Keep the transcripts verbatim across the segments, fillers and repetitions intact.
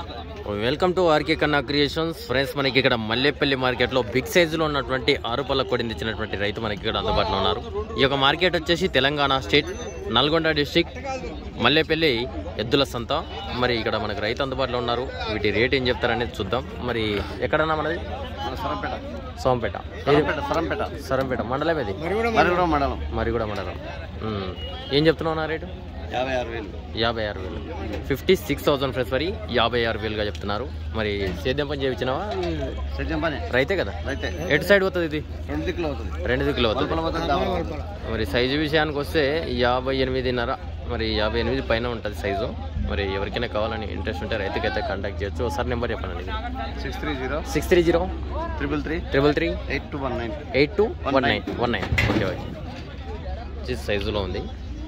Welcome to RK Kanna creations friends. మనకి ఇక్కడ మల్లేపల్లి మార్కెట్లో బిగ్ సైజులో ఉన్నటువంటి ఆరు పళ్ళ కొడింది ఇచ్చినటువంటి రైతు మనకి ఇక్కడ అందుబాటులో ఉన్నారు. ఈ యొక్క మార్కెట్ వచ్చేసి తెలంగాణ స్టేట్ నల్గొండ డిస్టిక్ మల్లేపల్లి ఎద్దుల సంత. మరి ఇక్కడ మనకి రైతు అందుబాటులో ఉన్నారు. వీటి రేట్ ఏం చెప్తారనేది చూద్దాం. మరి ఎక్కడన్నా మనది సరంపేట సోంపేట సరంపేట సరంపేట మండలం ఇది మరిగూడ మండలం మరిగూడ మండలం. ఏం చెప్తున్నావు నా రేటు? యాభై ఆరు వేలు యాభై ఆరు వేలు ఫిఫ్టీ సిక్స్ థౌసండ్ ఫ్రెండ్స్. మరి యాభై ఆరు వేలుగా చెప్తున్నారు. మరి సేద్యం పని చేయించినావా? సేద్యం పని రైతే కదా. రైతే. ఎటు సైడ్ పోతుంది ఇది? రెండు దిక్కులు అవుతుంది. రెండు దిక్కులు అవుతుంది. మరి సైజు విషయానికి వస్తే యాభై ఎనిమిదిన్నర మరి యాభై ఎనిమిది పైన ఉంటుంది సైజు. మరి ఎవరికైనా కావాలని ఇంట్రెస్ట్ ఉంటే రైతుకైతే కాంటాక్ట్ చేయొచ్చు. ఒకసారి నెంబర్ చెప్పండి. Six three zero six three zero triple three triple three eight two one nine eight two one nine one nine okay okay సైజులో ఉంది.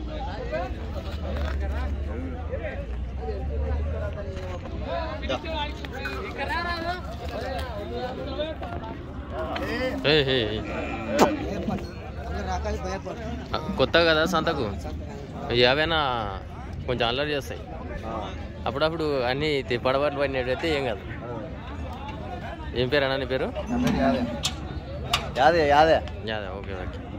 కొత్త కదా సంతకు యాభైనా కొంచెం అల్లరి చేస్తాయి. అప్పుడప్పుడు అన్నీ పడబాటు పడినట్టయితే ఏం కాదు. ఏం పేరు అన్న నీ పేరు? యాదే యాదే యాదే ఓకే ఓకే